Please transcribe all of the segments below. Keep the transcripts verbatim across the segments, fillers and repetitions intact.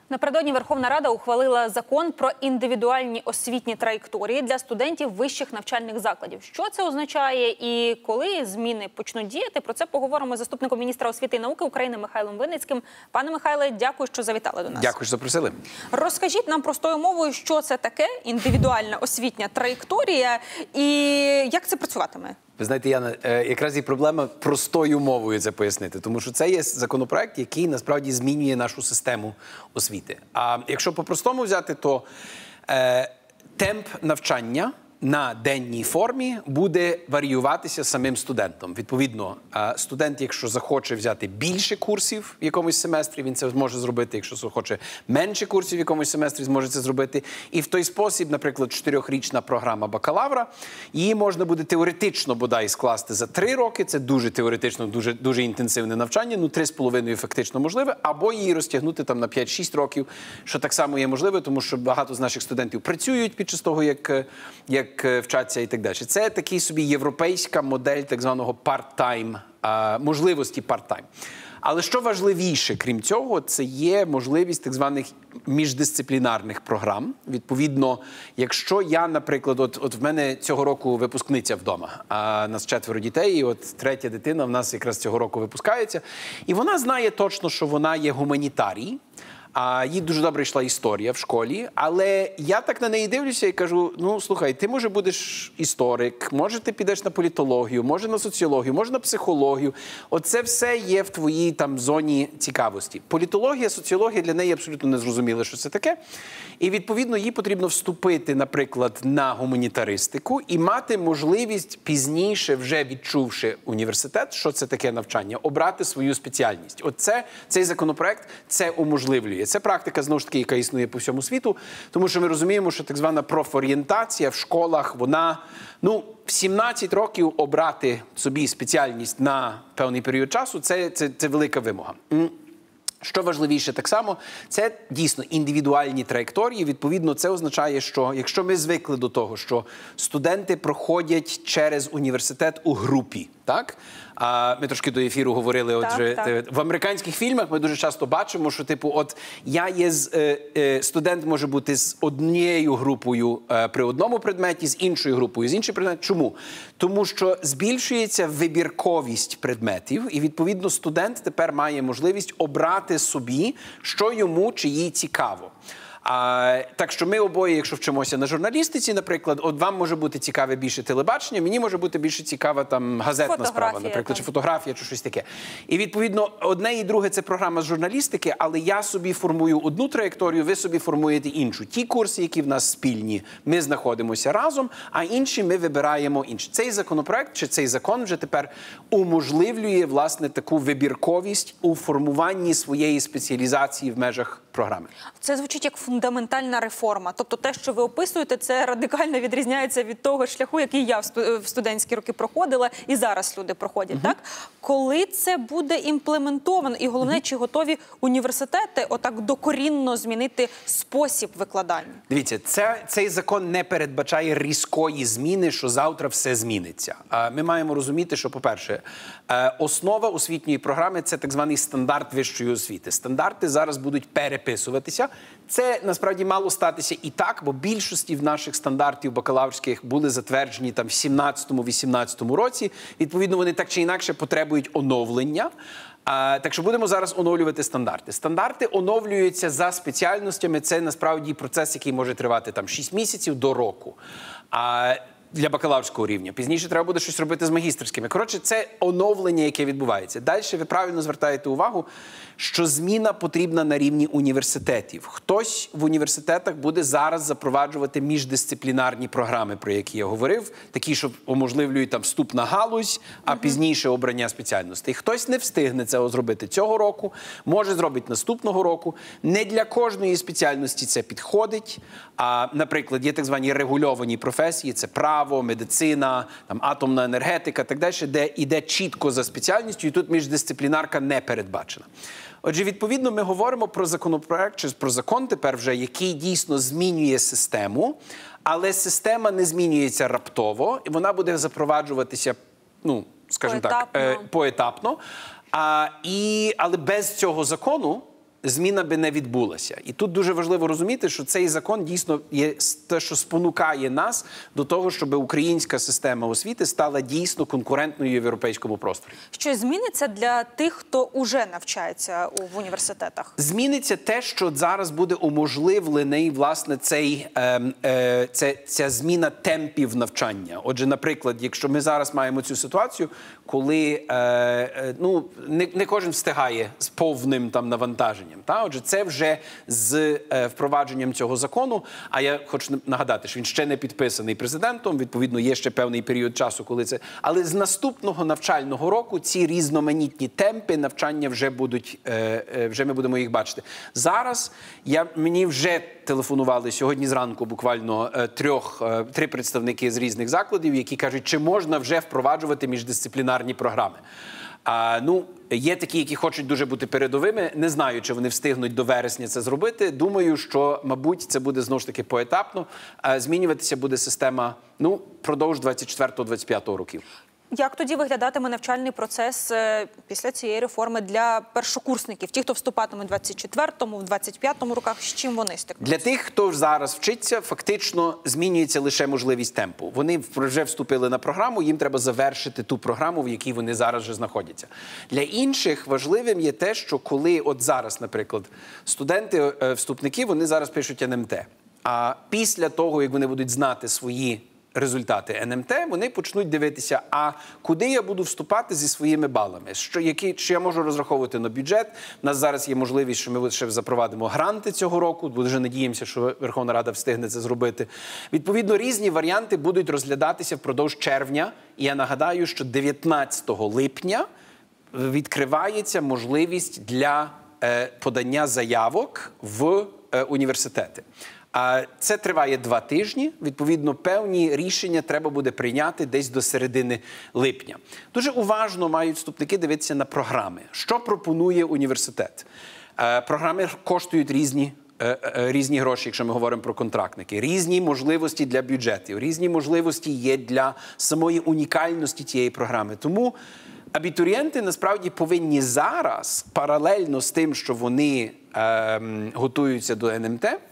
Напередодні Верховна Рада ухвалила закон про індивідуальні освітні траєкторії для студентів вищих навчальних закладів. Що це означає і коли зміни почнуть діяти? Про це поговоримо з заступником міністра освіти і науки України Михайлом Винницьким. Пане Михайле, дякую, що завітали до нас. Дякую, що запросили. Розкажіть нам простою мовою, що це таке індивідуальна освітня траєкторія і як це працюватиме? Ви знаєте, Яна, якраз і проблема простою мовою це пояснити, тому що це є законопроект, який насправді змінює нашу систему освіти. А якщо по-простому взяти, то е, темп навчання на денній формі буде варіюватися самим студентом. Відповідно, студент, якщо захоче взяти більше курсів в якомусь семестрі, він це зможе зробити. Якщо захоче менше курсів в якомусь семестрі, зможе це зробити. І в той спосіб, наприклад, чотирьохрічна програма бакалавра, її можна буде теоретично, бодай, скласти за три роки. Це дуже теоретично, дуже, дуже інтенсивне навчання, ну три з половиною фактично можливе, або її розтягнути там на п'ять-шість років, що так само є можливе, тому що багато з наших студентів працюють під час того, як, як як вчаться і так далі. Це такий собі європейська модель так званого part-time, можливості part-time. Але що важливіше, крім цього, це є можливість так званих міждисциплінарних програм. Відповідно, якщо я, наприклад, от, от в мене цього року випускниця вдома, а нас четверо дітей, і от третя дитина в нас якраз цього року випускається, і вона знає точно, що вона є гуманітарій, а їй дуже добре йшла історія в школі, але я так на неї дивлюся і кажу, ну, слухай, ти, може, будеш історик, може, ти підеш на політологію, може, на соціологію, може, на психологію. Оце все є в твоїй там зоні цікавості. Політологія, соціологія для неї абсолютно не зрозуміли, що це таке. І, відповідно, їй потрібно вступити, наприклад, на гуманітаристику і мати можливість пізніше, вже відчувши університет, що це таке навчання, обрати свою спеціальність. Оце, цей законопроект це уможливлює. Це практика, знову ж таки, яка існує по всьому світу, тому що ми розуміємо, що так звана профорієнтація в школах, вона, ну, в сімнадцять років обрати собі спеціальність на певний період часу, це, це, це велика вимога. Що важливіше так само, це дійсно індивідуальні траєкторії. Відповідно, це означає, що якщо ми звикли до того, що студенти проходять через університет у групі, так? А ми трошки до ефіру говорили, отже, так, так. в американських фільмах ми дуже часто бачимо, що, типу, от я є з, е, е, студент може бути з однією групою е, при одному предметі, з іншою групою, з іншою предметом. Чому? Тому що збільшується вибірковість предметів, і, відповідно, студент тепер має можливість обрати собі, що йому чи їй цікаво. А, так що ми обоє, якщо вчимося на журналістиці, наприклад, от вам може бути цікаве більше телебачення, мені може бути більше цікава там газетна фотографія, справа, наприклад, там. чи фотографія, чи щось таке. І, відповідно, одне і друге – це програма з журналістики, але я собі формую одну траєкторію, ви собі формуєте іншу. Ті курси, які в нас спільні, ми знаходимося разом, а інші ми вибираємо інші. Цей законопроект, чи цей закон вже тепер уможливлює, власне, таку вибірковість у формуванні своєї спеціалізації в межах програми. Це звучить як фундаментальна реформа. Тобто те, що ви описуєте, це радикально відрізняється від того шляху, який я в студентські роки проходила, і зараз люди проходять. Uh-huh. Так? Коли це буде імплементовано? І головне, uh-huh. чи готові університети отак докорінно змінити спосіб викладання? Дивіться, це, цей закон не передбачає різкої зміни, що завтра все зміниться. Ми маємо розуміти, що, по-перше, основа освітньої програми – це так званий стандарт вищої освіти. Стандарти зараз будуть переписуватися. Це, насправді, мало статися і так, бо більшості в наших стандартів бакалаврських були затверджені там в сімнадцятому-вісімнадцятому році. Відповідно, вони так чи інакше потребують оновлення. А, так що будемо зараз оновлювати стандарти. Стандарти оновлюються за спеціальностями. Це, насправді, процес, який може тривати там шість місяців до року. А, для бакалаврського рівня. Пізніше треба буде щось робити з магістерськими. Коротше, це оновлення, яке відбувається. Далі ви правильно звертаєте увагу, що зміна потрібна на рівні університетів. Хтось в університетах буде зараз запроваджувати міждисциплінарні програми, про які я говорив, такі, що уможливлюють там вступ на галузь, а uh-huh. пізніше обрання спеціальностей. Хтось не встигне це зробити цього року, може зробити наступного року. Не для кожної спеціальності це підходить. А, наприклад, є так звані регульовані професії, це право, медицина, там, атомна енергетика, так далі, де йде чітко за спеціальністю, і тут міждисциплінарка не передбачена. Отже, відповідно, ми говоримо про законопроект, чи про закон тепер вже, який дійсно змінює систему, але система не змінюється раптово, і вона буде запроваджуватися, ну, скажімо так, е, поетапно. А, і, але без цього закону зміна би не відбулася. І тут дуже важливо розуміти, що цей закон дійсно є те, що спонукає нас до того, щоб українська система освіти стала дійсно конкурентною в європейському просторі. Що зміниться для тих, хто уже навчається в університетах? Зміниться те, що зараз буде уможливлений, власне, цей, е, е, ця, ця зміна темпів навчання. Отже, наприклад, якщо ми зараз маємо цю ситуацію, коли е, е, ну, не, не кожен встигає з повним там навантаженням. Та? Отже, це вже з е, впровадженням цього закону, а я хочу нагадати, що він ще не підписаний президентом, відповідно, є ще певний період часу, коли це... Але з наступного навчального року ці різноманітні темпи навчання вже будуть, е, е, вже ми будемо їх бачити. Зараз я, мені вже телефонували сьогодні зранку буквально е, трьох, е, три представники з різних закладів, які кажуть, чи можна вже впроваджувати міждисциплінарні програми. А, ну, є такі, які хочуть дуже бути передовими. Не знаю, чи вони встигнуть до вересня це зробити. Думаю, що, мабуть, це буде знову ж таки поетапно. А, змінюватися буде система, ну, впродовж двадцять четвертого - двадцять п'ятого років. Як тоді виглядатиме навчальний процес після цієї реформи для першокурсників? Ті, хто вступатиме в двадцять четвертому, в двадцять п'ятому роках, з чим вони стикнуться? Для тих, хто зараз вчиться, фактично змінюється лише можливість темпу. Вони вже вступили на програму, їм треба завершити ту програму, в якій вони зараз вже знаходяться. Для інших важливим є те, що коли от зараз, наприклад, студенти-вступники, вони зараз пишуть ен ем те. А після того, як вони будуть знати свої результати ен ем те, вони почнуть дивитися, а куди я буду вступати зі своїми балами? Що, які, чи я можу розраховувати на бюджет? У нас зараз є можливість, що ми ще запровадимо гранти цього року, бо дуже надіємося, що Верховна Рада встигне це зробити. Відповідно, різні варіанти будуть розглядатися впродовж червня. І я нагадаю, що дев'ятнадцятого липня відкривається можливість для е, подання заявок в е, університети. Це триває два тижні. Відповідно, певні рішення треба буде прийняти десь до середини липня. Дуже уважно мають вступники дивитися на програми. Що пропонує університет? Програми коштують різні, різні гроші, якщо ми говоримо про контрактники. Різні можливості для бюджетів. Різні можливості є для самої унікальності тієї програми. Тому абітурієнти, насправді, повинні зараз, паралельно з тим, що вони е, готуються до ен ем те,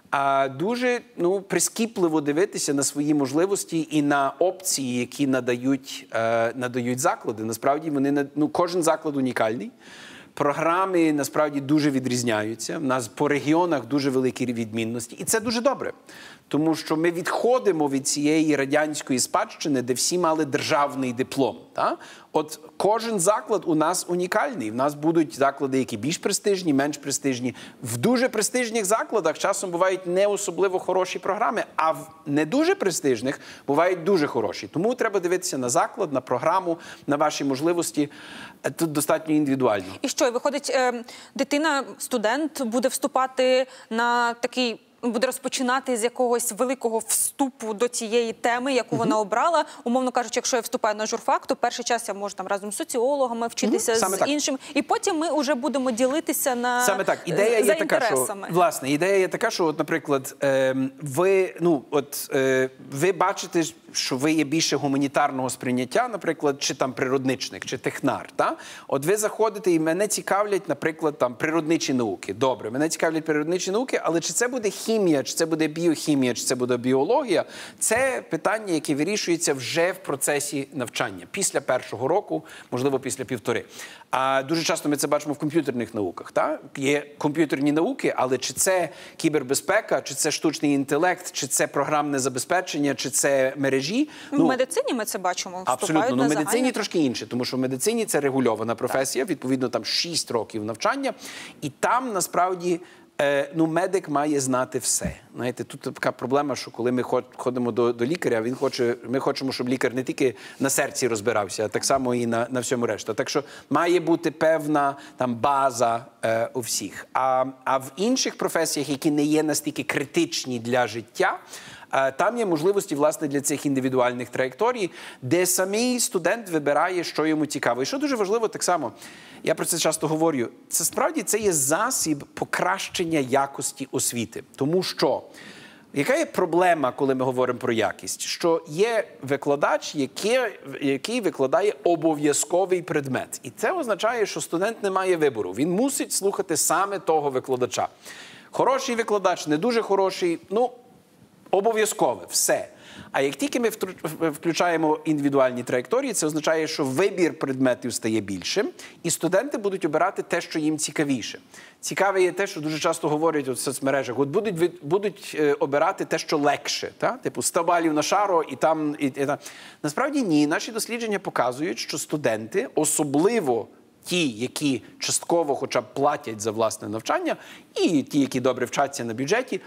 а дуже ну, прискіпливо дивитися на свої можливості і на опції, які надають, е, надають заклади. Насправді, вони, ну, кожен заклад унікальний. Програми, насправді, дуже відрізняються. У нас по регіонах дуже великі відмінності. І це дуже добре. Тому що ми відходимо від цієї радянської спадщини, де всі мали державний диплом. Та? От кожен заклад у нас унікальний. У нас будуть заклади, які більш престижні, менш престижні. В дуже престижних закладах часом бувають не особливо хороші програми, а в не дуже престижних бувають дуже хороші. Тому треба дивитися на заклад, на програму, на ваші можливості. Тут достатньо індивідуально. І що, виходить, дитина, студент буде вступати на такий... буде розпочинати з якогось великого вступу до цієї теми, яку вона обрала. Умовно кажучи, якщо я вступаю на журфак, то перший час я можу там разом з соціологами вчитися, з так. іншим. І потім ми вже будемо ділитися на Саме так. Ідея за є така, що, власне, ідея є така, що, от, наприклад, е, ви, ну, от, е, ви бачите, що ви є більше гуманітарного сприйняття, наприклад, чи там природничник, чи технар, та? От ви заходите і мене цікавлять, наприклад, там природничі науки. Добре, мене цікавлять природничі науки, але чи це буде хімія, чи це буде біохімія, чи це буде біологія, це питання, яке вирішується вже в процесі навчання. Після першого року, можливо, після півтори. А дуже часто ми це бачимо в комп'ютерних науках. Та? Є комп'ютерні науки, але чи це кібербезпека, чи це штучний інтелект, чи це програмне забезпечення, чи це мережі. В ну, медицині ми це бачимо. Абсолютно. Ну, в медицині загальні... трошки інше, тому що в медицині це регульована професія, так. Відповідно, там шість років навчання. І там, насправді, Е, ну, медик має знати все. Знаєте, тут така проблема, що коли ми ходимо до, до лікаря, він хоче, ми хочемо, щоб лікар не тільки на серці розбирався, а так само і на, на всьому решта. Так що має бути певна там база е, у всіх. А, а в інших професіях, які не є настільки критичні для життя, там є можливості, власне, для цих індивідуальних траєкторій, де самий студент вибирає, що йому цікаво. І що дуже важливо, так само, я про це часто говорю, це справді це є засіб покращення якості освіти. Тому що Яка є проблема, коли ми говоримо про якість? Що є викладач, який, який викладає обов'язковий предмет. І це означає, що студент не має вибору. Він мусить слухати саме того викладача. Хороший викладач, не дуже хороший, ну, обов'язкове, все. А як тільки ми включаємо індивідуальні траєкторії, це означає, що вибір предметів стає більшим, і студенти будуть обирати те, що їм цікавіше. Цікаве є те, що дуже часто говорять у соцмережах, от будуть, будуть е, обирати те, що легше, та? Типу сто балів на шаро і там, і, і там. Насправді ні, наші дослідження показують, що студенти, особливо ті, які частково хоча б платять за власне навчання, і ті, які добре вчаться на бюджеті,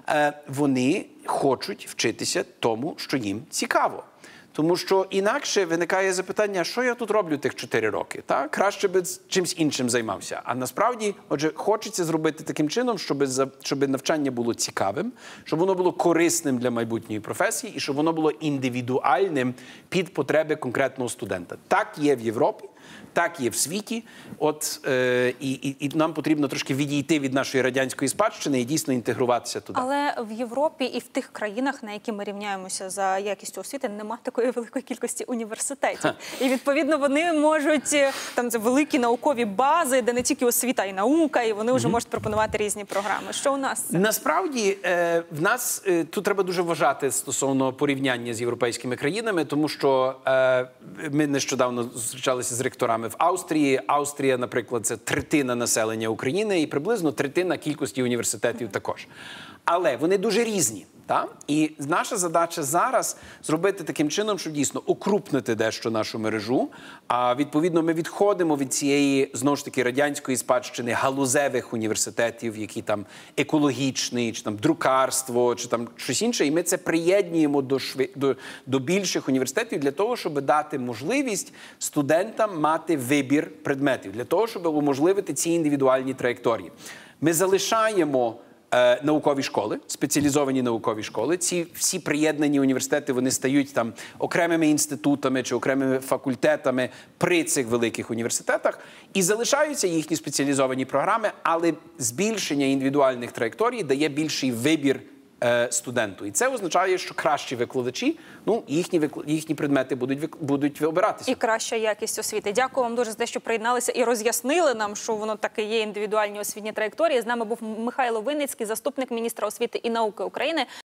вони хочуть вчитися тому, що їм цікаво. Тому що інакше виникає запитання, що я тут роблю тих чотири роки? Та? Краще би чимось іншим займався. А насправді, отже, хочеться зробити таким чином, щоб, щоб навчання було цікавим, щоб воно було корисним для майбутньої професії і щоб воно було індивідуальним під потреби конкретного студента. Так є в Європі. Так є в світі, от, е, і, і, і нам потрібно трошки відійти від нашої радянської спадщини і дійсно інтегруватися туди. Але в Європі і в тих країнах, на які ми рівняємося за якістю освіти, немає такої великої кількості університетів. Ха. І, відповідно, вони можуть, там, це великі наукові бази, де не тільки освіта і наука, і вони вже mm-hmm. можуть пропонувати різні програми. Що у нас? Це? Насправді, е, в нас, е, тут треба дуже вважати стосовно порівняння з європейськими країнами, тому що е, ми нещодавно зустрічалися з ректорами в Австрії. Австрія, наприклад, це третина населення України і приблизно третина кількості університетів також. Але вони дуже різні. Та? І наша задача зараз зробити таким чином, щоб дійсно укрупнити дещо нашу мережу. А відповідно ми відходимо від цієї, знову ж таки, радянської спадщини галузевих університетів, які там екологічні, чи там друкарство, чи там щось інше. І ми це приєднуємо до, шви... до, до більших університетів для того, щоб дати можливість студентам мати вибір предметів, для того, щоб уможливити ці індивідуальні траєкторії. Ми залишаємо наукові школи, спеціалізовані наукові школи. Ці всі приєднані університети, вони стають там окремими інститутами чи окремими факультетами при цих великих університетах і залишаються їхні спеціалізовані програми, але збільшення індивідуальних траєкторій дає більший вибір студенту. І це означає, що кращі викладачі, ну, їхні, їхні предмети будуть, будуть обиратися. І краща якість освіти. Дякую вам дуже за те, що приєдналися і роз'яснили нам, що воно таке є індивідуальні освітні траєкторії. З нами був Михайло Винницький, заступник міністра освіти і науки України.